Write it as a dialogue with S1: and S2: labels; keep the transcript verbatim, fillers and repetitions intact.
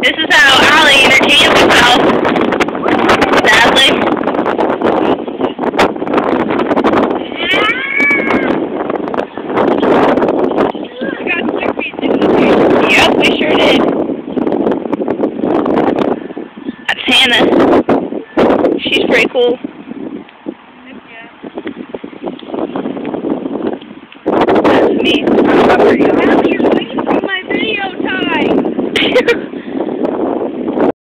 S1: This is how Allie entertains herself. Sadly. Yep, we sure did. That's Hannah. She's pretty cool. That's me.
S2: You're waiting for my video time.